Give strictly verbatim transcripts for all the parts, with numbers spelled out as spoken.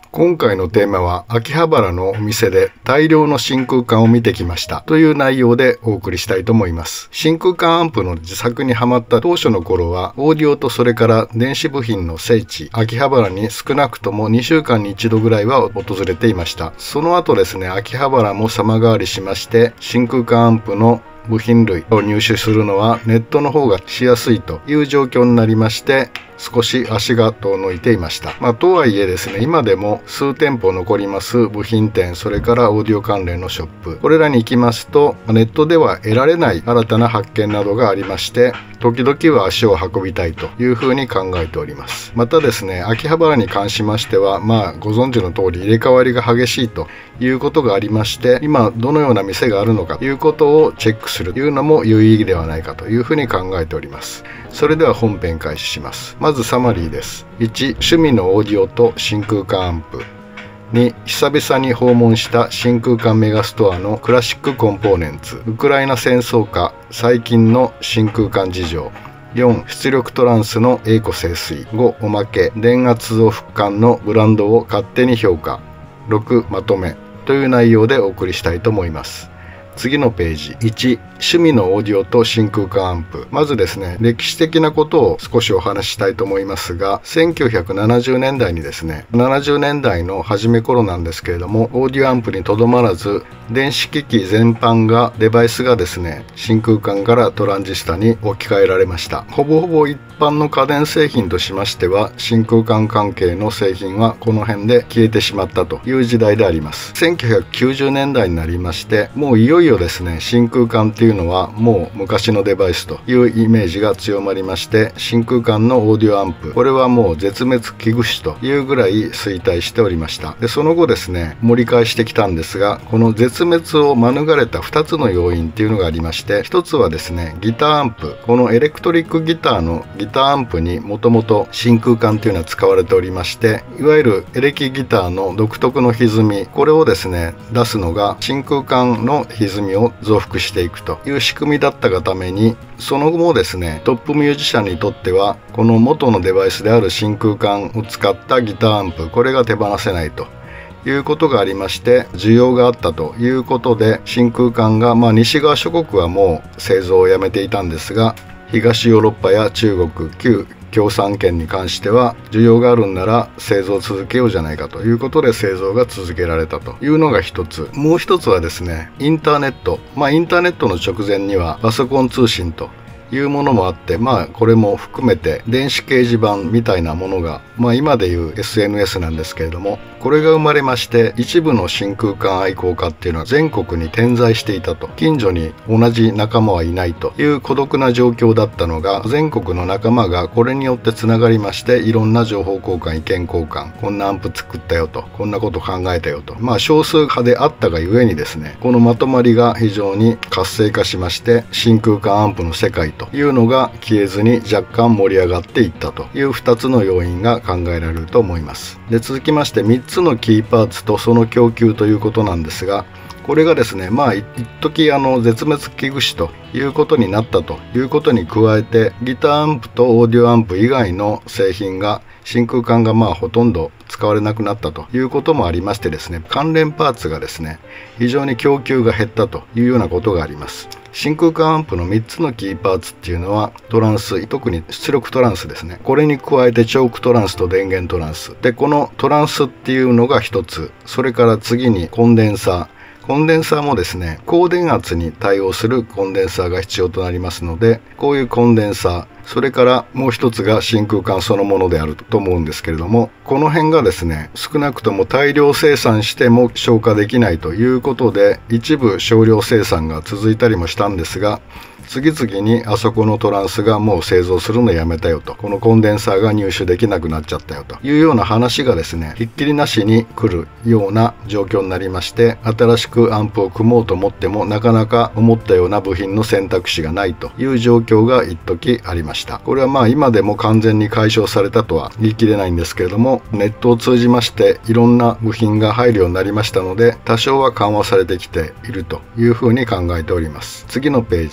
今回のテーマは秋葉原のお店で大量の真空管を見てきましたという内容でお送りしたいと思います。真空管アンプの自作にハマった当初の頃はオーディオとそれから電子部品の聖地秋葉原に少なくともにしゅうかんに一度ぐらいは訪れていました。その後ですね、秋葉原も様変わりしまして真空管アンプの部品類を入手するのはネットの方がしやすいという状況になりまして、少し足が遠のいていました。まあ、とはいえですね、今でも数店舗残ります部品店、それからオーディオ関連のショップ、これらに行きますとネットでは得られない新たな発見などがありまして、時々は足を運びたいというふうに考えております。またですね、秋葉原に関しましては、まあご存知の通り入れ替わりが激しいということがありまして、今どのような店があるのかということをチェックするというのも有意義ではないかというふうに考えております。それでは本編開始します。まずサマリーです。いち、趣味のオーディオと真空管アンプ。に、久々に訪問した真空管メガストアのクラシックコンポーネンツ。ウクライナ戦争下最近の真空管事情。よん、出力トランスの栄枯盛衰。ご、おまけ電圧増幅管のブランドを勝手に評価。ろく、まとめという内容でお送りしたいと思います。次のページ。いち、趣味のオーディオと真空管アンプ。まずですね、歴史的なことを少しお話ししたいと思いますが、せんきゅうひゃくななじゅうねんだいにですね、ななじゅうねんだいの初め頃なんですけれども、オーディオアンプにとどまらず電子機器全般がデバイスがですね、真空管からトランジスタに置き換えられました。ほぼほぼ一般の家電製品としましては、真空管関係の製品はこの辺で消えてしまったという時代であります。せんきゅうひゃくきゅうじゅうねんだいになりまして、もういよいよですね、真空管っていうのはもう昔のデバイスというイメージが強まりまして、真空管のオーディオアンプ、これはもう絶滅危惧種というぐらい衰退しておりました。でその後ですね、盛り返してきたんですが、この絶滅を免れたふたつの要因っていうのがありまして、ひとつはですね、ギターアンプ。このエレクトリックギターのギターアンプにもともと真空管っていうのは使われておりまして、いわゆるエレキギターの独特の歪み、これをですね出すのが真空管の歪みを増幅していくという仕組みだったがために、その後もですね、トップミュージシャンにとってはこの元のデバイスである真空管を使ったギターアンプ、これが手放せないということがありまして、需要があったということで、真空管が、まあ、西側諸国はもう製造をやめていたんですが、東ヨーロッパや中国、旧共産圏に関しては需要があるんなら製造を続けようじゃないかということで製造が続けられたというのが一つ。もう一つはですね、インターネット。まあインターネットの直前にはパソコン通信というものもあって、まあこれも含めて電子掲示板みたいなものが、まあ今でいう エスエヌエス なんですけれども、これが生まれまして、一部の真空管愛好家っていうのは全国に点在していたと。近所に同じ仲間はいないという孤独な状況だったのが、全国の仲間がこれによってつながりまして、いろんな情報交換、意見交換、こんなアンプ作ったよと、こんなこと考えたよと、まあ少数派であったがゆえにですね、このまとまりが非常に活性化しまして、真空管アンプの世界というのが消えずに若干盛り上がっていったというふたつの要因が考えられると思います。で続きましてみっつのキーパーツとその供給ということなんですが、これがですね、まあ一時あの絶滅危惧種ということになったということに加えて、ギターアンプとオーディオアンプ以外の製品が真空管がまあほとんど使われなくなったということもありましてですね、関連パーツがですね非常に供給が減ったというようなことがあります。真空管アンプのみっつのキーパーツっていうのはトランス、特に出力トランスですね。これに加えてチョークトランスと電源トランスで、このトランスっていうのがひとつ、それから次にコンデンサー。コンデンサーもですね、高電圧に対応するコンデンサーが必要となりますので、こういうコンデンサー、それからもう一つが真空管そのものであると思うんですけれども、この辺がですね、少なくとも大量生産しても消化できないということで、一部少量生産が続いたりもしたんですが、次々にあそこのトランスがもう製造するのやめたよと、このコンデンサーが入手できなくなっちゃったよというような話がですね、ひっきりなしに来るような状況になりまして、新しくアンプを組もうと思ってもなかなか思ったような部品の選択肢がないという状況が一時ありました。これはまあ今でも完全に解消されたとは言い切れないんですけれども、ネットを通じましていろんな部品が入るようになりましたので、多少は緩和されてきているというふうに考えております。次のページに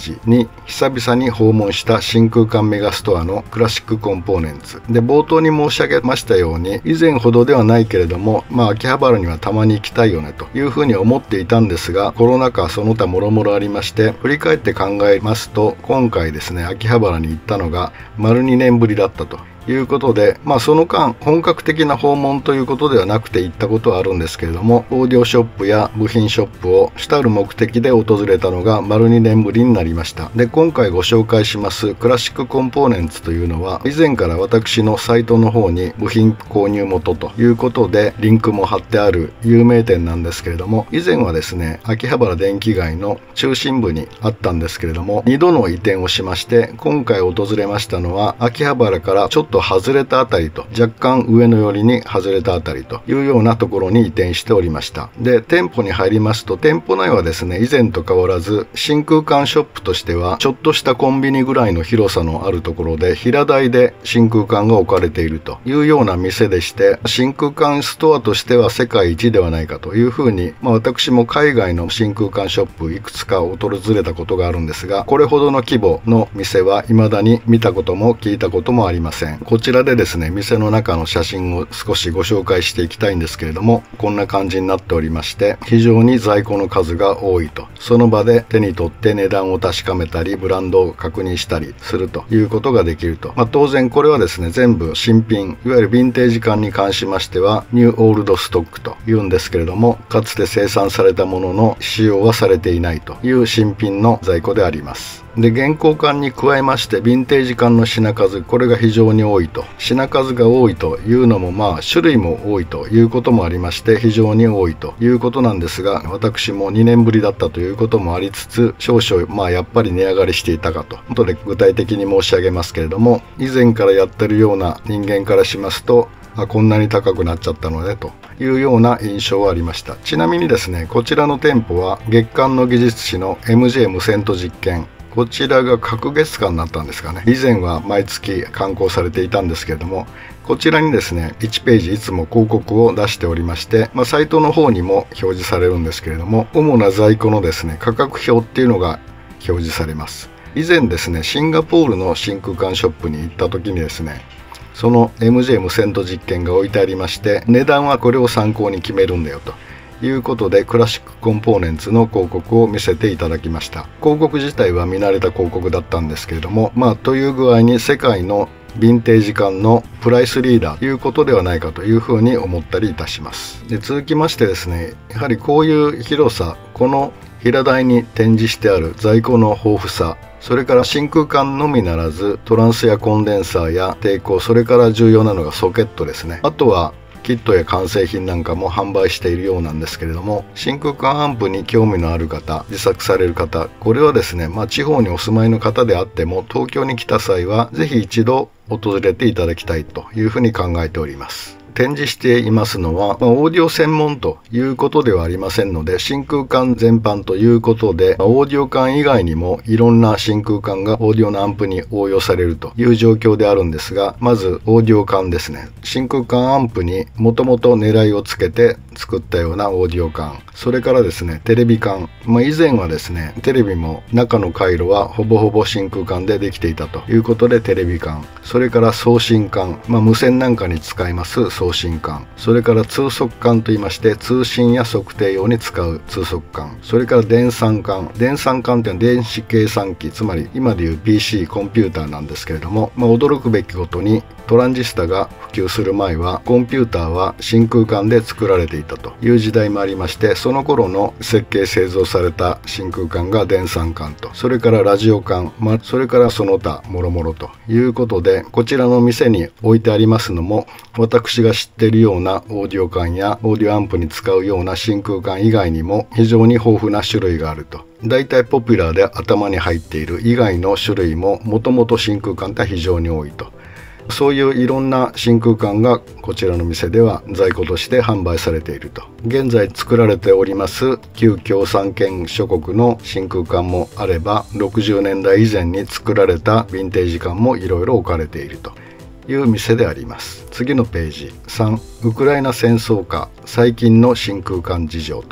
に久々に訪問した真空管メガストアのクラシックコンポーネンツで、冒頭に申し上げましたように以前ほどではないけれども、まあ秋葉原にはたまに行きたいよねというふうに思っていたんですが、コロナ禍その他もろもろありまして、振り返って考えますと今回ですね、秋葉原に行ったのが丸にねんぶりだったということで、まあその間本格的な訪問ということではなくて行ったことはあるんですけれども、オーディオショップや部品ショップを主たる目的で訪れたのが丸にねんぶりになりました。で、今回ご紹介しますクラシックコンポーネンツというのは、以前から私のサイトの方に部品購入元ということでリンクも貼ってある有名店なんですけれども、以前はですね、秋葉原電気街の中心部にあったんですけれども、にどの移転をしまして、今回訪れましたのは秋葉原からちょっと外れたあたりと、若干上の寄りに外れたあたりというようなところに移転しておりました。で、店舗に入りますと、店舗内はですね、以前と変わらず真空管ショップとしてはちょっとしたコンビニぐらいの広さのあるところで、平台で真空管が置かれているというような店でして、真空管ストアとしては世界一ではないかというふうに、まあ、私も海外の真空管ショップいくつか訪れたことがあるんですが、これほどの規模の店は未だに見たことも聞いたこともありません。こちらでですね、店の中の写真を少しご紹介していきたいんですけれども、こんな感じになっておりまして、非常に在庫の数が多いと。その場で手に取って値段を確かめたり、ブランドを確認したりするということができると。まあ、当然これはですね、全部新品、いわゆるヴィンテージ管に関しましてはニューオールドストックというんですけれども、かつて生産されたものの使用はされていないという新品の在庫であります。で、現行管に加えましてヴィンテージ管の品数、これが非常に多いと。品数が多いというのも、まあ種類も多いということもありまして、非常に多いということなんですが、私もにねんぶりだったということもありつつ、少々まあやっぱり値上がりしていたかと。後で具体的に申し上げますけれども、以前からやってるような人間からしますと、あ、こんなに高くなっちゃったのねというような印象はありました。ちなみにですね、こちらの店舗は月間の技術誌の エムジェー 無線と実験、こちらが隔月間になったんですかね。以前は毎月刊行されていたんですけれども、こちらにですね、いちページいつも広告を出しておりまして、まあ、サイトの方にも表示されるんですけれども、主な在庫のですね、価格表っていうのが表示されます。以前ですね、シンガポールの真空管ショップに行った時にですね、その エムジェー 無線と実験が置いてありまして、値段はこれを参考に決めるんだよということで、クラシックコンポーネンツの広告を見せていただきました。広告自体は見慣れた広告だったんですけれども、まあという具合に世界のヴィンテージ管のプライスリーダーということではないかというふうに思ったりいたします。で、続きましてですね、やはりこういう広さ、この平台に展示してある在庫の豊富さ、それから真空管のみならずトランスやコンデンサーや抵抗、それから重要なのがソケットですね。あとはキットや完成品なんかも販売しているようなんですけれども、真空管アンプに興味のある方、自作される方、これはですね、まあ地方にお住まいの方であっても東京に来た際はぜひ一度訪れていただきたいというふうに考えております。展示していますのは、まあ、オーディオ専門ということではありませんので、真空管全般ということで、オーディオ管以外にもいろんな真空管がオーディオのアンプに応用されるという状況であるんですが、まずオーディオ管ですね。真空管アンプにもともと狙いをつけて作ったようなオーディオ管、それからですね、テレビ管、まあ、以前はですね、テレビも中の回路はほぼほぼ真空管でできていたということでテレビ管、それから送信管、まあ、無線なんかに使います送信管、それから通速管といいまして通信や測定用に使う通速管、それから電算管、電算管というのは電子計算機、つまり今でいう ピーシー コンピューターなんですけれども、まあ、驚くべきことにトランジスタが普及する前はコンピューターは真空管で作られていたという時代もありまして、その頃の設計製造された真空管が電算管と、それからラジオ管、まあ、それからその他もろもろということで、こちらの店に置いてありますのも私が知っているようなオーディオ管やオーディオアンプに使うような真空管以外にも非常に豊富な種類があると。だいたいポピュラーで頭に入っている以外の種類ももともと真空管って非常に多いと。そういういろんな真空管がこちらの店では在庫として販売されていると。現在作られております旧共産圏諸国の真空管もあれば、ろくじゅうねんだい以前に作られたヴィンテージ管もいろいろ置かれているという店であります。次のページさん、ウクライナ戦争下最近の真空管事情と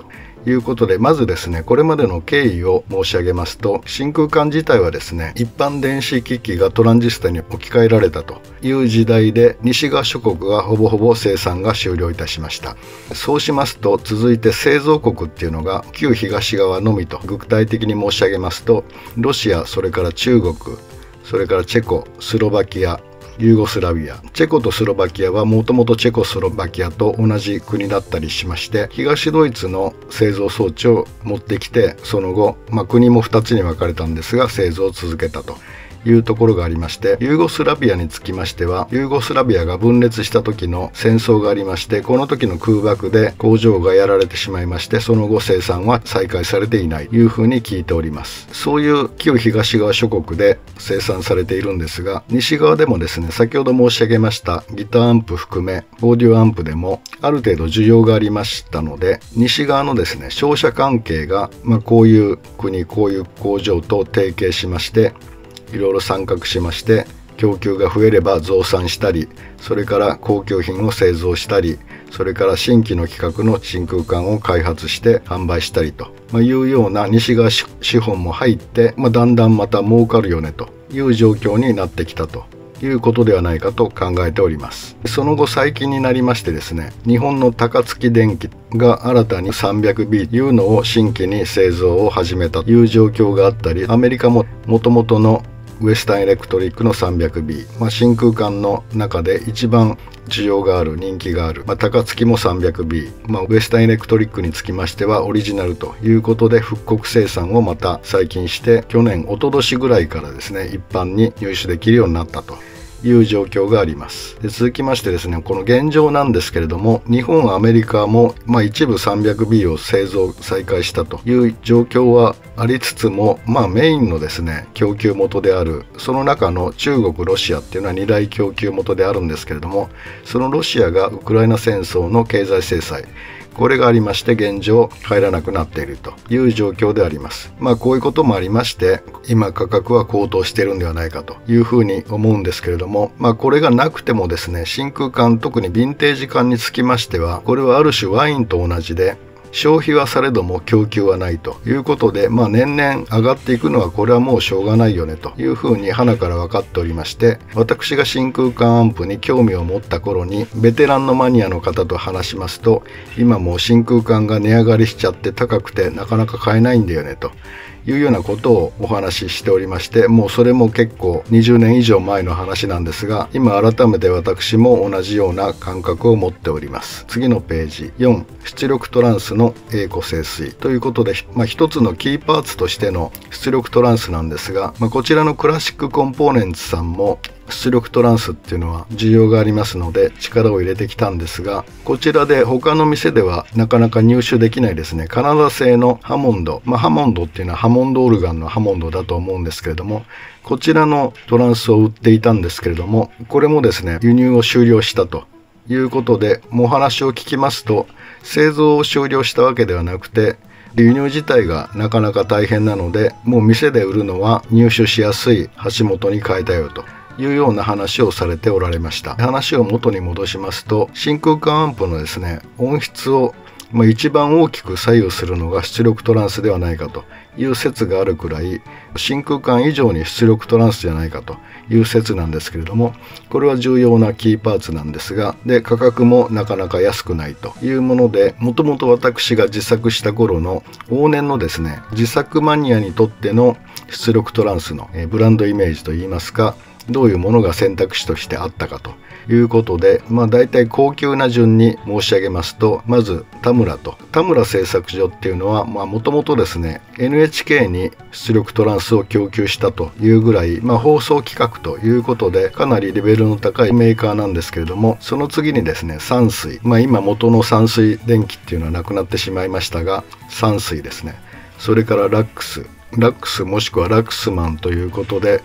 いうことで、まずですねこれまでの経緯を申し上げますと、真空管自体はですね一般電子機器がトランジスタに置き換えられたという時代で、西側諸国がほぼほぼ生産が終了いたしました。そうしますと続いて製造国っていうのが旧東側のみと、具体的に申し上げますとロシア、それから中国、それからチェコ、スロバキア、ユーゴスラビア。チェコとスロバキアはもともとチェコスロバキアと同じ国だったりしまして、東ドイツの製造装置を持ってきて、その後、まあ、国もふたつに分かれたんですが製造を続けたというところがありまして、ユーゴスラビアにつきましては、ユーゴスラビアが分裂した時の戦争がありまして、この時の空爆で工場がやられてしまいまして、その後生産は再開されていないというふうに聞いております。そういう旧東側諸国で生産されているんですが、西側でもですね、先ほど申し上げましたギターアンプ含めオーディオアンプでもある程度需要がありましたので、西側のですね商社関係が、まあ、こういう国、こういう工場と提携しまして、いろいろ参画しまして、供給が増えれば増産したり、それから高級品を製造したり、それから新規の規格の真空管を開発して販売したりというような西側資本も入って、まあ、だんだんまた儲かるよねという状況になってきたということではないかと考えております。その後最近になりましてですね、日本の高槻電機が新たに さんびゃくビー というのを新規に製造を始めたという状況があったり、アメリカももともとのウエスタンエレクトリックの さんびゃくビー、まあ、真空管の中で一番需要がある、人気がある、まあ、高槻も さんびゃくビー、まあ、ウエスタンエレクトリックにつきましてはオリジナルということで復刻生産をまた最近して、去年一昨年ぐらいからですね一般に入手できるようになったという状況があります。で、続きましてですね、この現状なんですけれども、日本、アメリカも、まあ、一部 さんびゃくビー を製造再開したという状況はありつつも、まあ、メインのですね供給元であるその中の中国、ロシアっていうのはに大供給元であるんですけれども、そのロシアがウクライナ戦争の経済制裁、これがありまして現状入らなくなっているという状況であります。まあこういうこともありまして今価格は高騰しているんではないかというふうに思うんですけれども、まあこれがなくてもですね、真空管、特にヴィンテージ管につきましてはこれはある種ワインと同じで、消費はされども供給はないということで、まあ、年々上がっていくのはこれはもうしょうがないよねというふうに鼻から分かっておりまして、私が真空管アンプに興味を持った頃にベテランのマニアの方と話しますと、今もう真空管が値上がりしちゃって高くてなかなか買えないんだよねというようなことをお話ししておりまして、もうそれも結構にじゅうねん以上前の話なんですが、今改めて私も同じような感覚を持っております。次のページよん、出力トランスの栄枯盛衰ということで、まあ、一つのキーパーツとしての出力トランスなんですが、まあ、こちらのクラシックコンポーネンツさんも出力トランスっていうのは需要がありますので力を入れてきたんですが、こちらで他の店ではなかなか入手できないですね、カナダ製のハモンド、まあ、ハモンドっていうのはハモンドオルガンのハモンドだと思うんですけれども、こちらのトランスを売っていたんですけれども、これもですね輸入を終了したということで、もうお話を聞きますと製造を終了したわけではなくて、輸入自体がなかなか大変なので、もう店で売るのは入手しやすい橋本に変えたよというような話をされておられました。話を元に戻しますと、真空管アンプのですね音質をまあ一番大きく左右するのが出力トランスではないかという説があるくらい、真空管以上に出力トランスじゃないかという説なんですけれども、これは重要なキーパーツなんですが、で価格もなかなか安くないというもので、もともと私が自作した頃の往年のですね自作マニアにとっての出力トランスのブランドイメージといいますか、どういうものが選択肢としてあったかということで、まあ大体高級な順に申し上げますと、まず田村と田村製作所っていうのはもともとですね エヌエイチケー に出力トランスを供給したというぐらい、まあ、放送規格ということでかなりレベルの高いメーカーなんですけれども、その次にですね山水、まあ今元の山水電機っていうのはなくなってしまいましたが、山水ですね、それからラックスラックスもしくはラックスマンということで、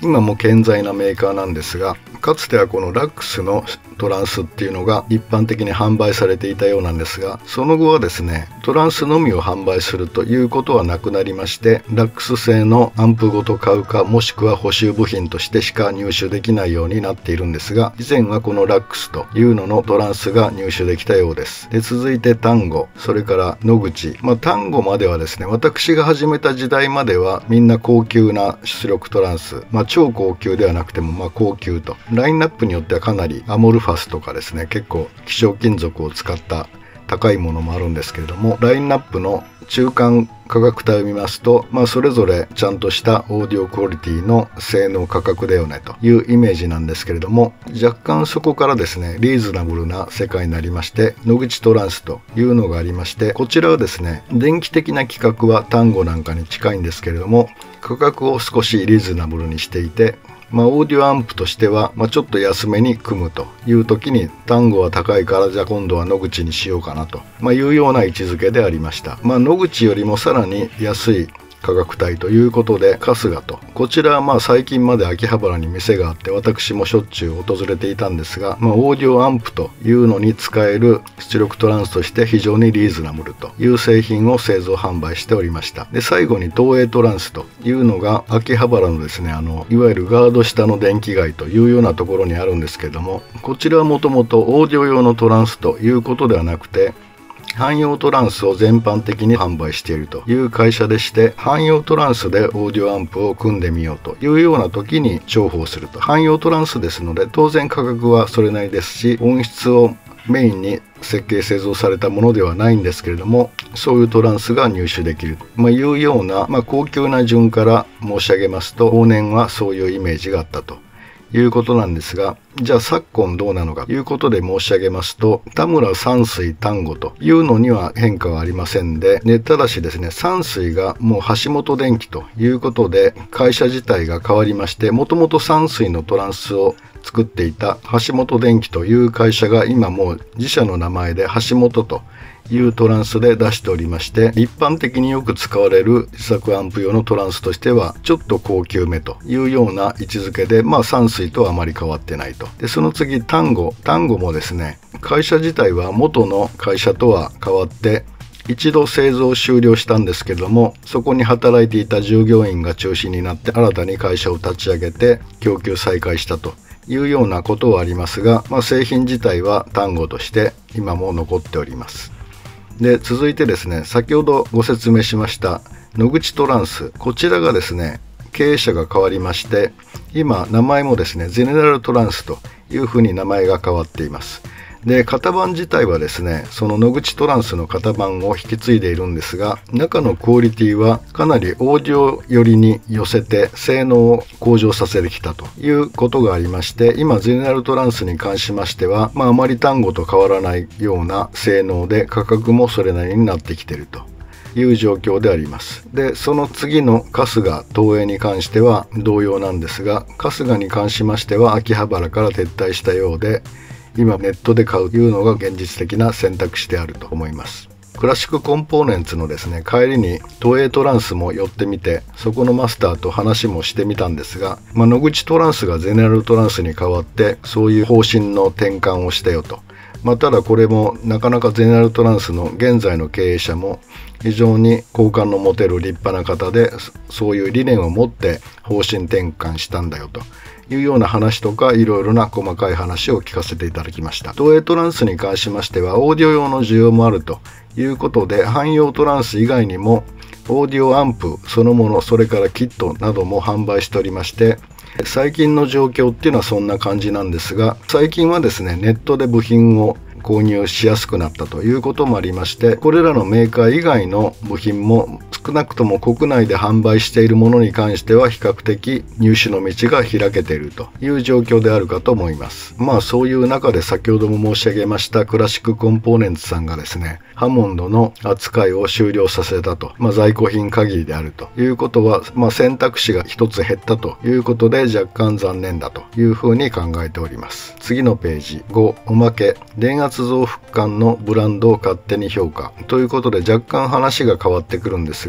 今も健在なメーカーなんですが、かつてはこのラックスのトランスっていうのが一般的に販売されていたようなんですが、その後はですね、トランスのみを販売するということはなくなりまして、ラックス製のアンプごと買うか、もしくは補修部品としてしか入手できないようになっているんですが、以前はこのラックスというののトランスが入手できたようです。で、続いてタンゴ、それから野口。まあ、タンゴまではですね、私が始めた時代まではみんな高級な出力トランス、まあ、超高級ではなくてもまあ高級と、ラインナップによってはかなりアモルファスとかですね、結構希少金属を使った高いものもあるんですけれども、ラインナップの中間価格帯を見ますと、まあ、それぞれちゃんとしたオーディオクオリティの性能価格だよねというイメージなんですけれども、若干そこからですね、リーズナブルな世界になりまして、野口トランスというのがありまして、こちらはですね、電気的な規格はタンゴなんかに近いんですけれども、価格を少しリーズナブルにしていて、まあ、オーディオアンプとしては、まあ、ちょっと安めに組むという時に、タンゴは高いからじゃあ今度は野口にしようかなと、まあ、いうような位置づけでありました。まあ、野口よりもさらに安い価格帯ということで、春日と、こちらはまあ最近まで秋葉原に店があって私もしょっちゅう訪れていたんですが、まあ、オーディオアンプというのに使える出力トランスとして非常にリーズナブルという製品を製造販売しておりました。で、最後に東映トランスというのが秋葉原のですね、あのいわゆるガード下の電気街というようなところにあるんですけれども、こちらはもともとオーディオ用のトランスということではなくて、汎用トランスを全般的に販売しているという会社でして、汎用トランスでオーディオアンプを組んでみようというような時に重宝すると。汎用トランスですので、当然価格はそれなりですし、音質をメインに設計製造されたものではないんですけれども、そういうトランスが入手できる、まあ、いうような、まあ、高級な順から申し上げますと、往年はそういうイメージがあったということなんですが、じゃあ昨今どうなのかということで申し上げますと、田村山水丹後というのには変化はありませんで、ね、ただしですね、山水がもう橋本電機ということで会社自体が変わりまして、もともと山水のトランスを作っていた橋本電機という会社が今もう自社の名前で橋本というトランスで出しておりまして、一般的によく使われる自作アンプ用のトランスとしてはちょっと高級めというような位置づけで、まあ山水とはあまり変わってないと。で、その次丹後丹後もですね、会社自体は元の会社とは変わって一度製造終了したんですけれども、そこに働いていた従業員が中心になって新たに会社を立ち上げて供給再開したというようなことはありますが、まあ、製品自体は丹後として今も残っております。で、続いてですね、先ほどご説明しました野口トランス、こちらがですね、経営者が変わりまして、今名前もですね、ゼネラルトランスというふうに名前が変わっています。で、型番自体はですね、その野口トランスの型番を引き継いでいるんですが、中のクオリティはかなりオーディオ寄りに寄せて性能を向上させてきたということがありまして、今ゼネラルトランスに関しましては、まあ、あまり単語と変わらないような性能で価格もそれなりになってきているという状況であります。で、その次の春日東映に関しては同様なんですが、春日に関しましては秋葉原から撤退したようで、今ネットで買うというのが現実的な選択肢であると思います。クラシックコンポーネンツのですね、帰りに東映トランスも寄ってみて、そこのマスターと話もしてみたんですが、まあ、野口トランスがゼネラルトランスに変わってそういう方針の転換をしたよと。まあ、ただこれもなかなかゼネラルトランスの現在の経営者も非常に好感の持てる立派な方で、そういう理念を持って方針転換したんだよというような話とか、いろいろな細かい話を聞かせていただきました。東映トランスに関しましてはオーディオ用の需要もあるということで、汎用トランス以外にもオーディオアンプそのもの、それからキットなども販売しておりまして、最近の状況っていうのはそんな感じなんですが、最近はですね、ネットで部品を購入しやすくなったということもありまして、これらのメーカー以外の部品も少なくとも国内で販売しているものに関しては比較的入手の道が開けているという状況であるかと思います。まあそういう中で先ほども申し上げましたクラシックコンポーネンツさんがですね、ハモンドの扱いを終了させたと、まあ、在庫品限りであるということは、まあ、選択肢が一つ減ったということで若干残念だというふうに考えております。次のページご、おまけ、電圧増幅管のブランドを勝手に評価ということで、若干話が変わってくるんですが、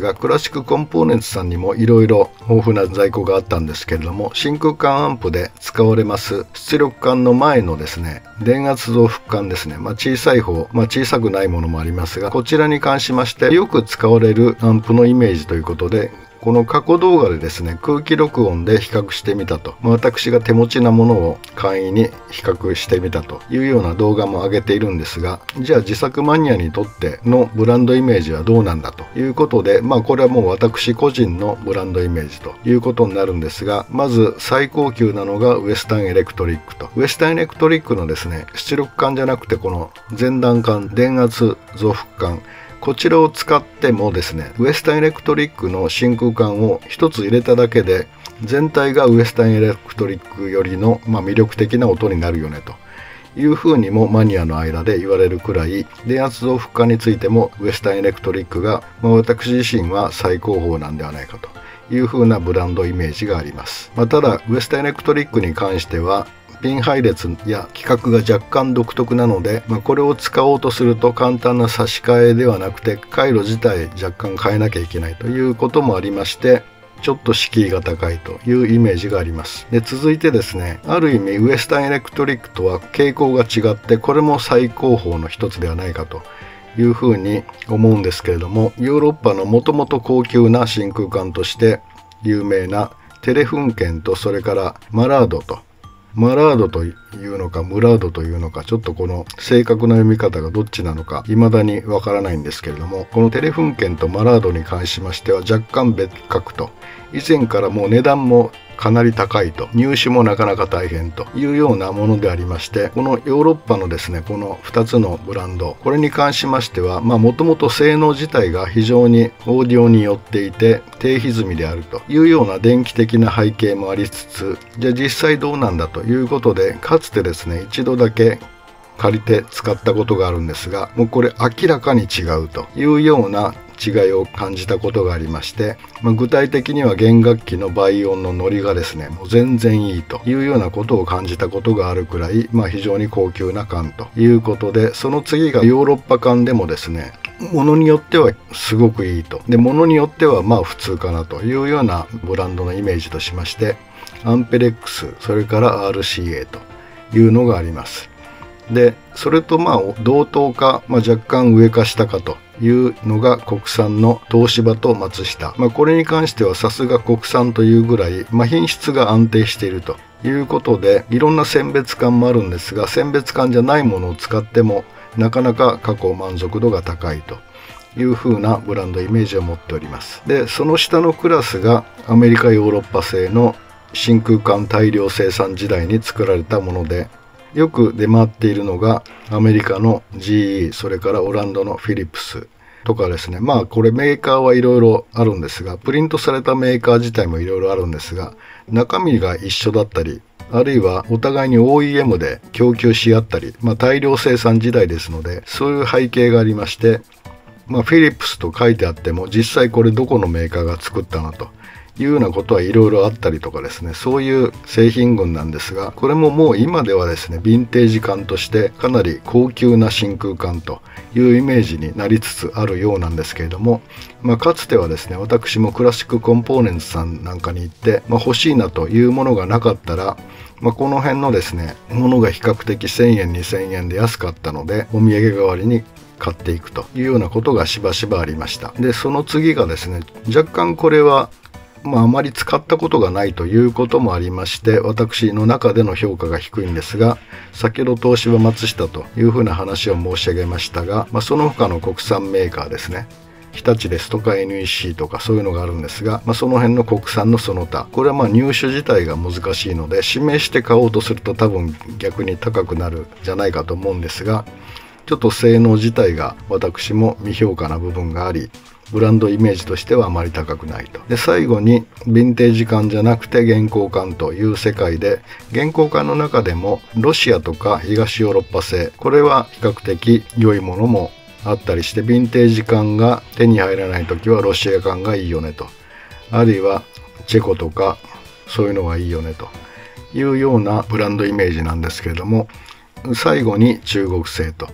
が、クラシックコンポーネンツさんにもいろいろ豊富な在庫があったんですけれども、真空管アンプで使われます出力管の前のですね、電圧増幅管ですね、まあ、小さい方、まあ、小さくないものもありますが、こちらに関しましてよく使われるアンプのイメージということで、この過去動画でですね、空気録音で比較してみたと、まあ、私が手持ちなものを簡易に比較してみたというような動画も上げているんですが、じゃあ自作マニアにとってのブランドイメージはどうなんだということで、まあこれはもう私個人のブランドイメージということになるんですが、まず最高級なのがウエスタンエレクトリックと、ウエスタンエレクトリックのですね、出力管じゃなくてこの前段管、電圧増幅管、こちらを使ってもですね、ウエスタンエレクトリックの真空管を一つ入れただけで全体がウエスタンエレクトリックよりの、まあ、魅力的な音になるよねというふうにもマニアの間で言われるくらい、電圧増幅管についてもウエスタンエレクトリックが、まあ、私自身は最高峰なんではないかというふうなブランドイメージがあります。まあ、ただウエスタンエレクトリックに関してはピン配列や規格が若干独特なので、まあ、これを使おうとすると簡単な差し替えではなくて回路自体若干変えなきゃいけないということもありまして、ちょっと敷居が高いというイメージがあります。で、続いてですね、ある意味ウエスタンエレクトリックとは傾向が違って、これも最高峰の一つではないかというふうに思うんですけれども、ヨーロッパのもともと高級な真空管として有名なテレフンケンと、それからマラードと、マラードというのかムラードというのか、ちょっとこの正確な読み方がどっちなのか未だにわからないんですけれども、このテレフンケンとマラードに関しましては若干別格と、以前からもう値段もかなり高いと、入手もなかなか大変というようなものでありまして、このヨーロッパのですね、このふたつのブランド、これに関しましてはまあもともと性能自体が非常にオーディオによっていて低歪みであるというような電気的な背景もありつつ、じゃあ実際どうなんだということで、かつてですね一度だけ借りて使ったことがあるんですが、もうこれ明らかに違うというような違いを感じたことがありまして、まあ、具体的には弦楽器の倍音のノリがですねもう全然いいというようなことを感じたことがあるくらい、まあ、非常に高級な管ということで、その次がヨーロッパ管でもですね、ものによってはすごくいいと、でものによってはまあ普通かなというようなブランドのイメージとしまして、アンペレックス、それから アールシーエー というのがあります。でそれとまあ同等か、まあ、若干上か下かというのが国産の東芝と松下、まあ、これに関してはさすが国産というぐらい、まあ、品質が安定しているということで、いろんな選別管もあるんですが、選別管じゃないものを使ってもなかなか過去満足度が高いという風なブランドイメージを持っております。でその下のクラスがアメリカヨーロッパ製の真空管大量生産時代に作られたもので、よく出回っているのがアメリカの ジーイー、 それからオランダのフィリップスとかですね。まあこれメーカーはいろいろあるんですが、プリントされたメーカー自体もいろいろあるんですが、中身が一緒だったり、あるいはお互いに オーイーエム で供給し合ったり、まあ、大量生産時代ですので、そういう背景がありまして、まあ、フィリップスと書いてあっても実際これどこのメーカーが作ったのというようなことはいろいろあったりとかですね、そういう製品群なんですが、これももう今ではですねヴィンテージ管としてかなり高級な真空管というイメージになりつつあるようなんですけれども、まあ、かつてはですね、私もクラシックコンポーネンツさんなんかに行って、まあ、欲しいなというものがなかったら、まあ、この辺のですねものが比較的せんえんにせんえんで安かったので、お土産代わりに買っていくというようなことがしばしばありました。でその次がですね、若干これはまあ、あまり使ったことがないということもありまして、私の中での評価が低いんですが、先ほど東芝松下というふうな話を申し上げましたが、まあ、その他の国産メーカーですね、日立ですとか エヌイーシー とかそういうのがあるんですが、まあ、その辺の国産のその他、これはまあ入手自体が難しいので、指名して買おうとすると多分逆に高くなるんじゃないかと思うんですが、ちょっと性能自体が私も未評価な部分があり、ブランドイメージとしてはあまり高くないと。で最後にヴィンテージ管じゃなくて現行管という世界で、現行管の中でもロシアとか東ヨーロッパ製、これは比較的良いものもあったりして、ヴィンテージ管が手に入らない時はロシア管がいいよねと、あるいはチェコとかそういうのがいいよねというようなブランドイメージなんですけれども、最後に中国製と。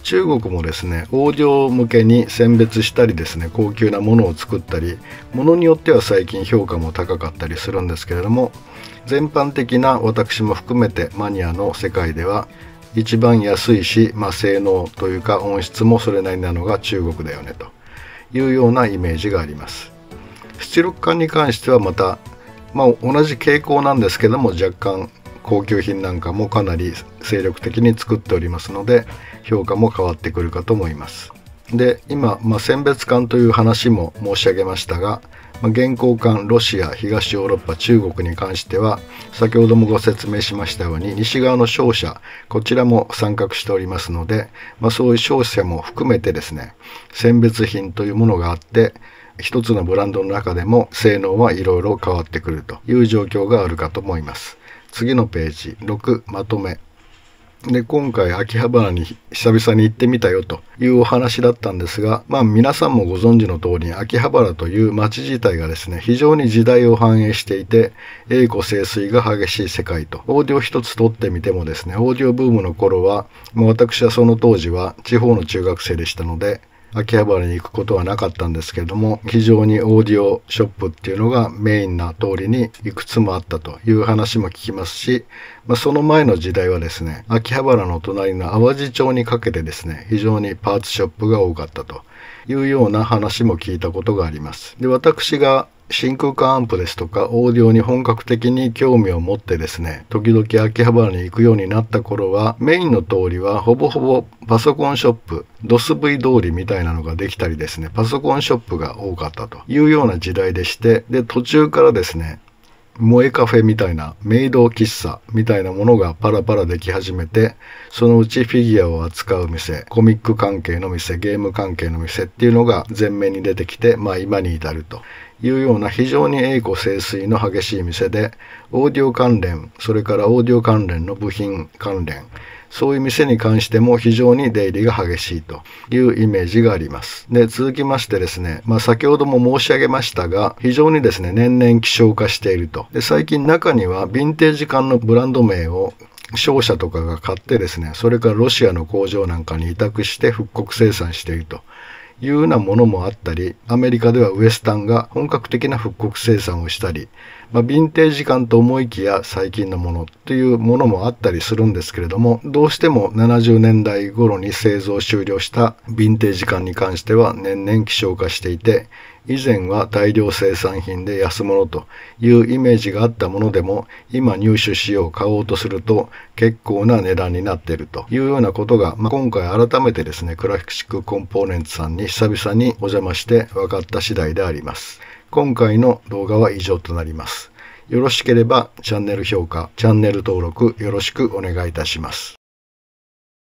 中国もですねオーディオ向けに選別したりですね高級なものを作ったり、ものによっては最近評価も高かったりするんですけれども、全般的な私も含めてマニアの世界では一番安いし、まあ、性能というか音質もそれなりなのが中国だよねというようなイメージがあります。出力感に関してはまた、まあ、同じ傾向なんですけども、若干高級品なんかもかなり精力的に作っておりますので、評価も変わってくるかと思います。で今、まあ、選別感という話も申し上げましたが、まあ、現行間ロシア、東ヨーロッパ、中国に関しては先ほどもご説明しましたように西側の商社、こちらも参画しておりますので、まあ、そういう商社も含めてですね選別品というものがあって、一つのブランドの中でも性能はいろいろ変わってくるという状況があるかと思います。次のページろく、まとめで、今回秋葉原に久々に行ってみたよというお話だったんですが、まあ皆さんもご存知の通り秋葉原という街自体がですね非常に時代を反映していて、栄枯盛衰が激しい世界と。オーディオ一つ取ってみてもですね、オーディオブームの頃はもう私はその当時は地方の中学生でしたので秋葉原に行くことはなかったんですけれども、非常にオーディオショップっていうのがメインな通りにいくつもあったという話も聞きますし、まあ、その前の時代はですね秋葉原の隣の淡路町にかけてですね非常にパーツショップが多かったというような話も聞いたことがあります。で、私が真空管アンプですとかオーディオに本格的に興味を持ってですね時々秋葉原に行くようになった頃は、メインの通りはほぼほぼパソコンショップ、ドス ブイ 通りみたいなのができたりですね、パソコンショップが多かったというような時代でして、で途中からですね萌えカフェみたいなメイド喫茶みたいなものがパラパラでき始めて、そのうちフィギュアを扱う店、コミック関係の店、ゲーム関係の店っていうのが前面に出てきて、まあ今に至るというような非常に栄枯盛衰の激しい店で、オーディオ関連、それからオーディオ関連の部品関連、そういう店に関しても非常に出入りが激しいというイメージがあります。で、続きましてですね、まあ先ほども申し上げましたが、非常にですね、年々希少化していると。で、最近中にはヴィンテージ缶のブランド名を商社とかが買ってですね、それからロシアの工場なんかに委託して復刻生産しているというようなものもあったり、アメリカではウエスタンが本格的な復刻生産をしたり、まあ、ヴィンテージ感と思いきや最近のものというものもあったりするんですけれども、どうしてもななじゅうねんだい頃に製造終了したヴィンテージ感に関しては年々希少化していて、以前は大量生産品で安物というイメージがあったものでも、今入手しよう買おうとすると結構な値段になっているというようなことが、まあ、今回改めてですねクラシックコンポーネンツさんに久々にお邪魔して分かった次第であります。今回の動画は以上となります。よろしければチャンネル評価、チャンネル登録よろしくお願いいたします。